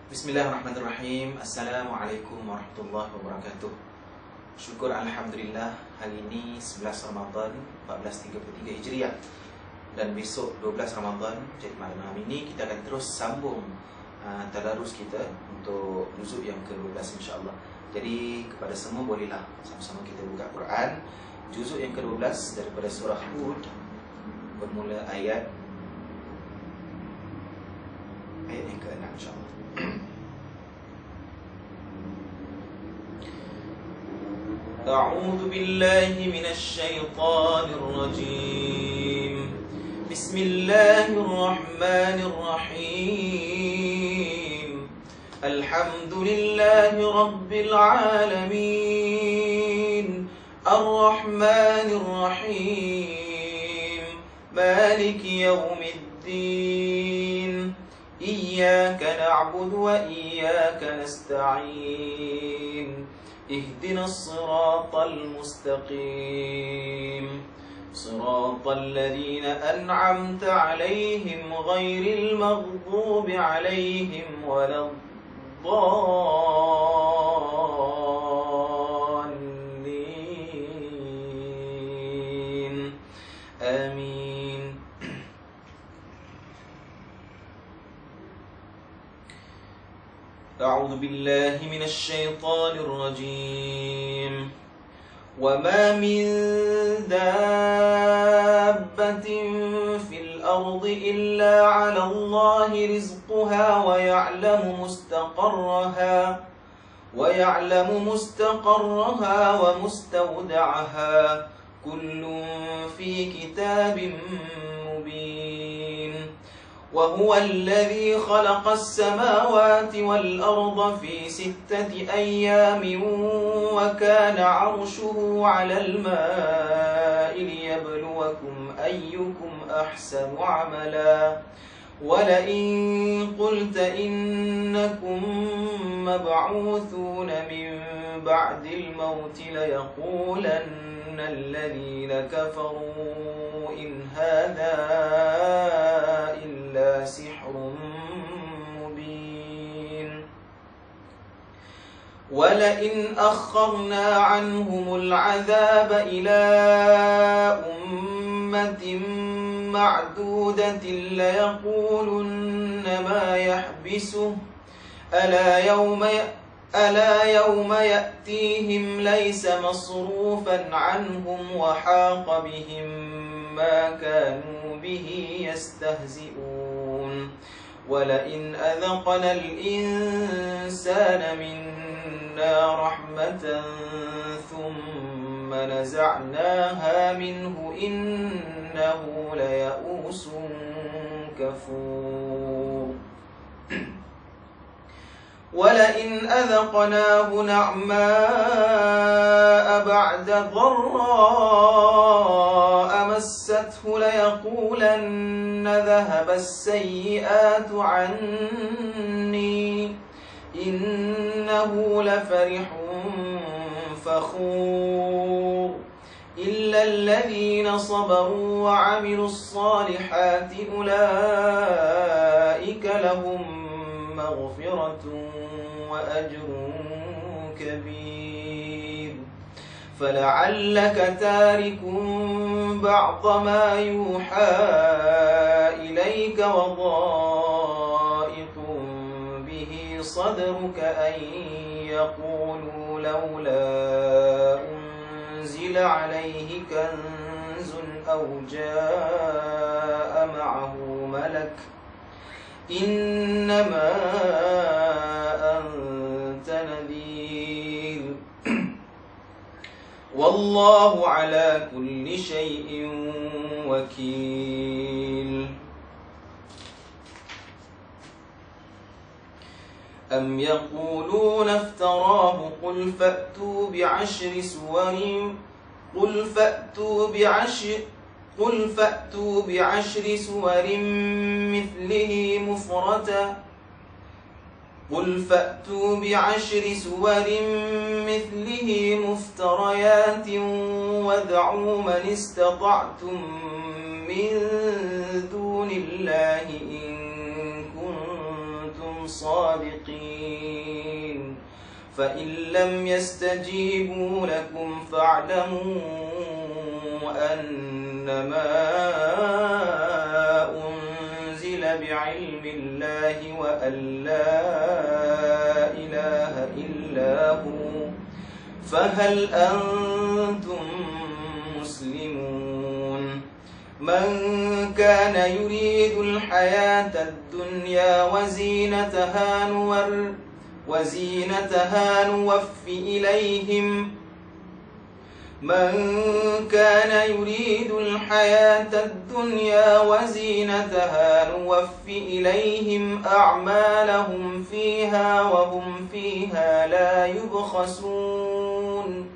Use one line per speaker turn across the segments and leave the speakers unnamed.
Bismillahirrahmanirrahim. Assalamualaikum warahmatullahi wabarakatuh. Syukur Alhamdulillah, hari ini 11 Ramadan 1433 Hijriah dan besok 12 Ramadan. Jadi malam ini kita akan terus sambung tadarus kita untuk nuzul yang ke-12 insya-Allah. Jadi kepada semua bolehlah sama-sama kita buka Quran juzuk yang ke-12 daripada surah Hud, bermula ayat yang ke-6 insya-Allah. أعوذ بالله من الشيطان الرجيم. بسم الله الرحمن الرحيم. الحمد لله رب العالمين الرحمن الرحيم مالك يوم الدين إياك نعبد وإياك نستعين اهدنا الصراط المستقيم صراط الذين أنعمت عليهم غير المغضوب عليهم ولا الضالين آمين. أعوذ بالله من الشيطان الرجيم. وما من دابة في الأرض إلا على الله رزقها ويعلم مستقرها ومستودعها كل في كتاب مبين. وهو الذي خلق السماوات والأرض في 6 أيام وكان عرشه على الماء ليبلوكم أيكم أحسن عملا ولئن قلت إنكم مبعوثون من بعد الموت ليقولن الذين كفروا إن هذا إلا سحر مبين. ولئن أخرنا عنهم العذاب إلى أمة معدودة ليقولن ما يحبسه ألا يوم يأتيهم ليس مصروفا عنهم وحاق بهم ما كانوا به يستهزئون. ولئن أذقنا الإنسان منا رحمة ثم نزعناها منه إنه ليئوس كفور. ولئن أذقناه نعماء بعد ضراء مسته ليقولن ذهب السيئات عني إنه لفرح فخور. إلا الذين صبروا وعملوا الصالحات أولئك لهم مغفرة وأجر كبير. فلعلك تارك بعض ما يوحى إليك وضائق به صدرك أن يقولوا لولا أنزل عليه كنز أو جاء معه ملك إنما أنت نذير والله على كل شيء وكيل. أم يقولون افتراه قل فأتوا بعشر سور مثله مفتريات وادعوا من استطعتم من دون الله إن كنتم صادقين فإن لم يستجيبوا لكم فاعلموا أنما أنزل بعلم الله وأن لا إله إلا هو فهل أنتم مسلمون من كان يريد الحياة الدنيا وزينتها نوفي إليهم من كان يريد الحياة الدنيا وزينتها نوفي إليهم أعمالهم فيها وهم فيها لا يبخسون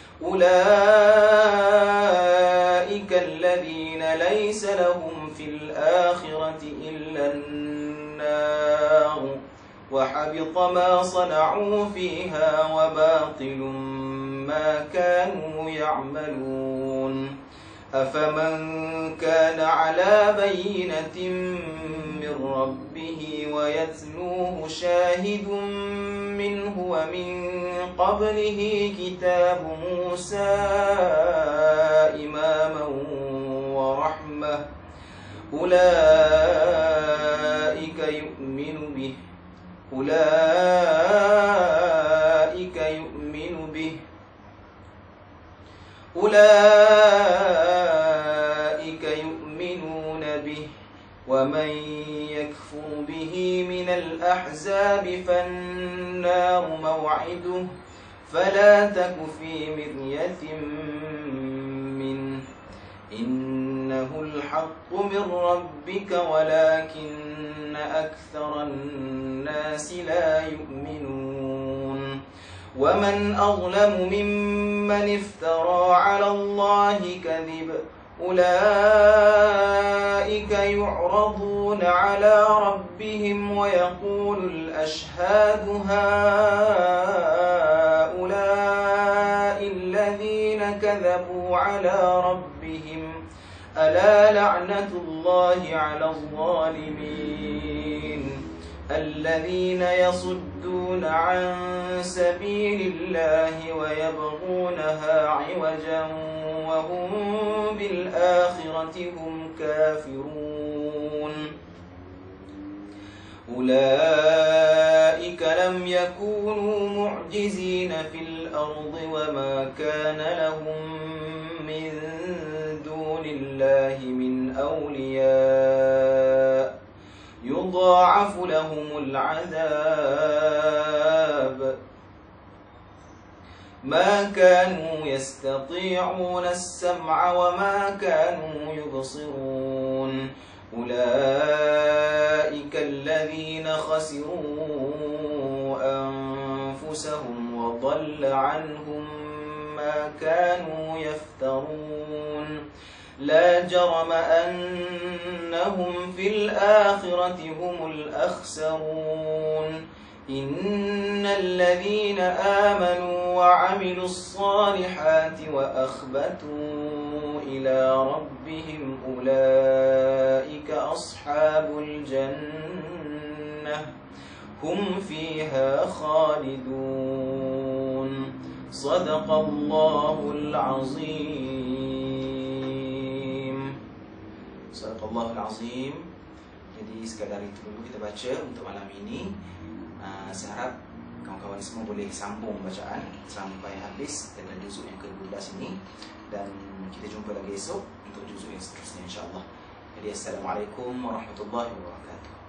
أولئك الذين ليس لهم في الآخرة إلا النار وحبط ما صنعوا فيها وباطل ما كانوا يعملون أفمن كان على بينة من ربه ويتلوه شاهد منه ومن قبله كتاب موسى إماما ورحمة أولئك يؤمنون به ومن يكفر به من الأحزاب فالنار موعده فلا تك في مرية منه إنه الحق من ربك ولكن أكثر الناس لا يؤمنون ومن أظلم ممن افترى على الله كذب أولئك يعرضون على ربهم ويقول الأشهاد هؤلاء الذين كذبوا على ربهم ألا لعنة الله على الظالمين الذين يصدون عن سبيل الله ويبغونها عوجا وهم بالآخرة هم كافرون أولئك لم يكونوا معجزين في الأرض وما كان لهم من دون الله من أولياء يضاعف لهم العذاب ما كانوا يستطيعون السمع وما كانوا يبصرون أولئك الذين خسروا أنفسهم وضل عنهم ما كانوا يفترون لا جرم أنهم في الآخرة هم الأخسرون إن الذين آمنوا وعملوا الصالحات وأخبتوا إلى ربهم أولئك أصحاب الجنة هم فيها خالدون صدق الله العظيم. صدق الله العظيم. Jadi sekadar itu dulu kita baca untuk malam ini. Saya harap kawan-kawan semua boleh sambung bacaan sampai habis dengan juzuk yang ke-12 ini, dan kita jumpa lagi esok untuk juzuk yang seterusnya insya-Allah. Jadi assalamualaikum warahmatullahi wabarakatuh.